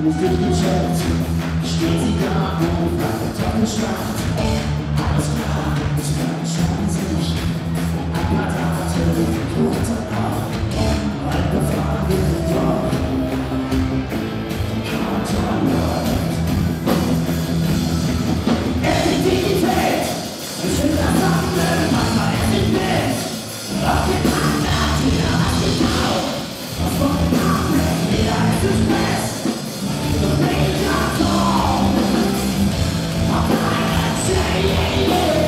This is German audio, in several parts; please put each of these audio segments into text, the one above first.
Luft wird gecheckt, steht sie da und wartet auf den Start. Alles klar, es verspannen sich ein paar Tage kurz ab. Eine Frage doch, Countdown läuft. Effektivität, ich will das Sammeln, manchmal ist nicht mit. Auf den Partner, wieder was genau. Was von den Namen, jeder ist es Stress. The rage of all. Auf einer Serie.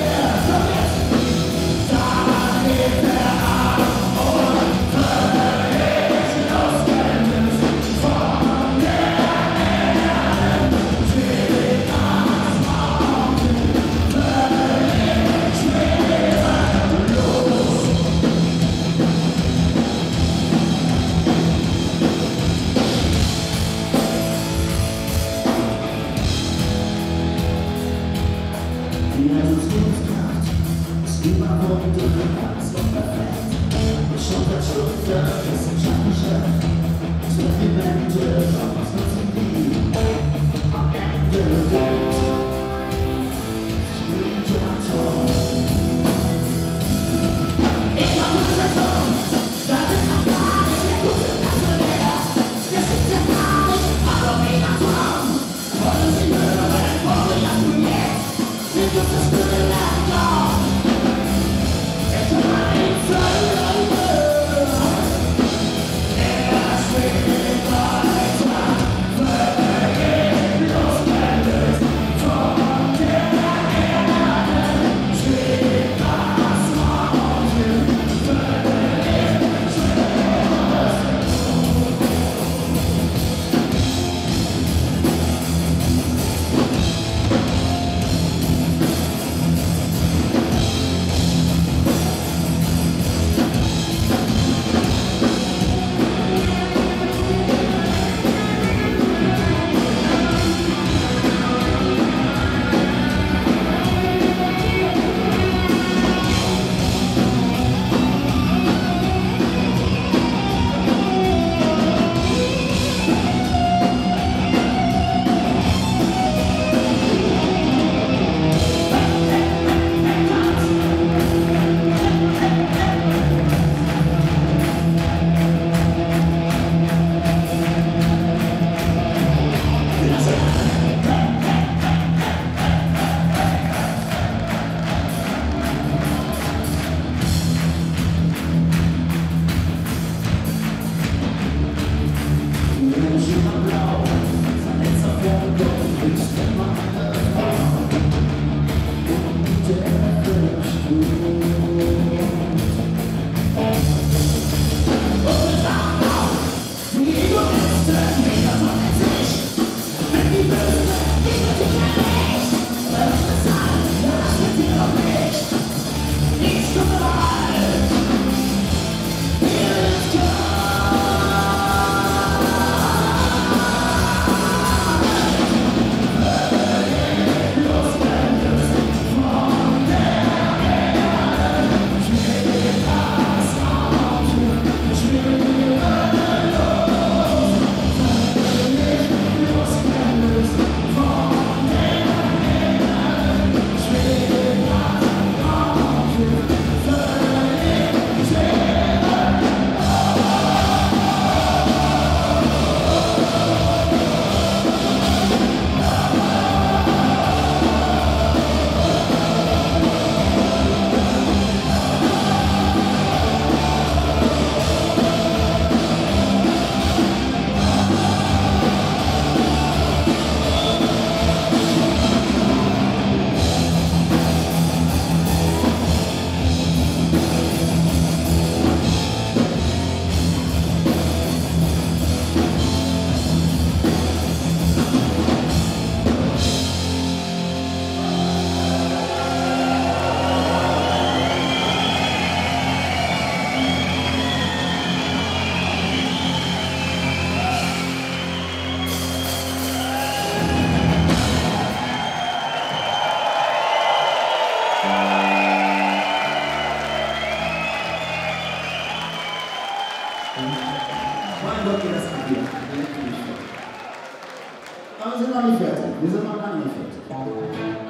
Mein Gott, wie das angeht. Aber wir sind noch nicht fertig. Wir sind noch lange nicht fertig.